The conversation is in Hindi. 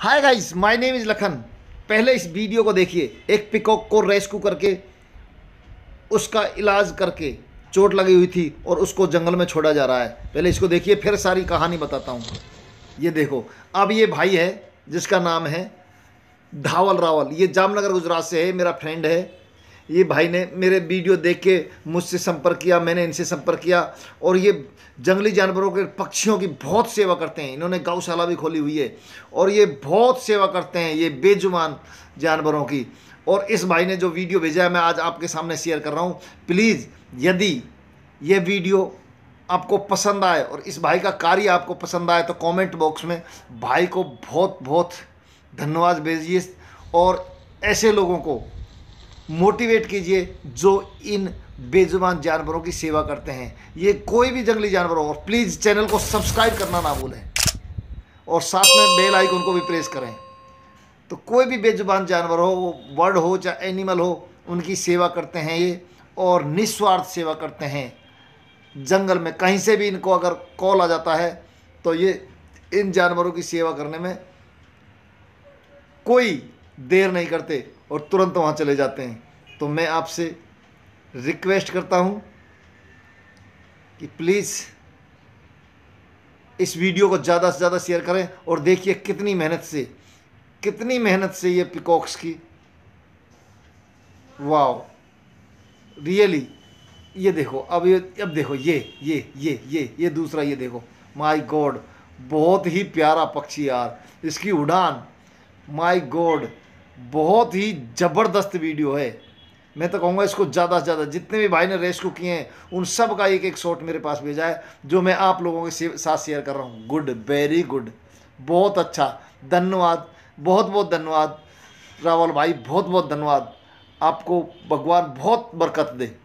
Hi guys, my name is Lakhan. पहले इस वीडियो को देखिए। एक पिकॉक को रेस्क्यू करके उसका इलाज करके चोट लगी हुई थी और उसको जंगल में छोड़ा जा रहा है। पहले इसको देखिए, फिर सारी कहानी बताता हूँ। ये देखो, अब ये भाई है जिसका नाम है धावल रावल। ये जामनगर गुजरात से है, मेरा फ्रेंड है। ये भाई ने मेरे वीडियो देख के मुझसे संपर्क किया, मैंने इनसे संपर्क किया। और ये जंगली जानवरों के, पक्षियों की बहुत सेवा करते हैं। इन्होंने गौशाला भी खोली हुई है और ये बहुत सेवा करते हैं ये बेजुबान जानवरों की। और इस भाई ने जो वीडियो भेजा है मैं आज आपके सामने शेयर कर रहा हूँ। प्लीज़, यदि ये वीडियो आपको पसंद आए और इस भाई का कार्य आपको पसंद आए तो कमेंट बॉक्स में भाई को बहुत बहुत धन्यवाद भेजिए और ऐसे लोगों को मोटिवेट कीजिए जो इन बेजुबान जानवरों की सेवा करते हैं। ये कोई भी जंगली जानवर हो। प्लीज़ चैनल को सब्सक्राइब करना ना भूलें और साथ में बेल आइकन को भी प्रेस करें। तो कोई भी बेजुबान जानवर हो, वो बर्ड हो चाहे एनिमल हो, उनकी सेवा करते हैं ये और निस्वार्थ सेवा करते हैं। जंगल में कहीं से भी इनको अगर कॉल आ जाता है तो ये इन जानवरों की सेवा करने में कोई देर नहीं करते और तुरंत वहाँ चले जाते हैं। तो मैं आपसे रिक्वेस्ट करता हूँ कि प्लीज़ इस वीडियो को ज़्यादा से ज़्यादा शेयर करें और देखिए कितनी मेहनत से ये पिकॉक्स की, वाओ रियली। ये देखो, अब देखो ये दूसरा, ये देखो, माय गॉड, बहुत ही प्यारा पक्षी यार। इसकी उड़ान, माय गॉड, बहुत ही ज़बरदस्त वीडियो है। मैं तो कहूँगा इसको ज़्यादा से ज़्यादा, जितने भी भाई ने रेस्क्यू किए हैं उन सब का एक एक शॉट मेरे पास भेजा है जो मैं आप लोगों के साथ शेयर कर रहा हूँ। गुड, वेरी गुड, बहुत अच्छा, धन्यवाद, बहुत बहुत धन्यवाद रावल भाई, बहुत बहुत धन्यवाद। आपको भगवान बहुत बरकत दे।